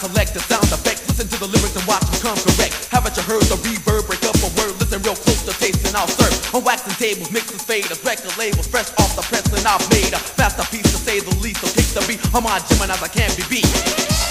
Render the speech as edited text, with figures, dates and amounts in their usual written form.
collect the sound effects. Listen to the lyrics and watch them come correct. Haven't you heard the reverb break up a word? Listen real close to taste and I'll serve. On waxing tables, mixes, faders, record labels, fresh off the press and I've made a masterpiece to say the least. So take the beat, I'm on Gemini as I can be beat.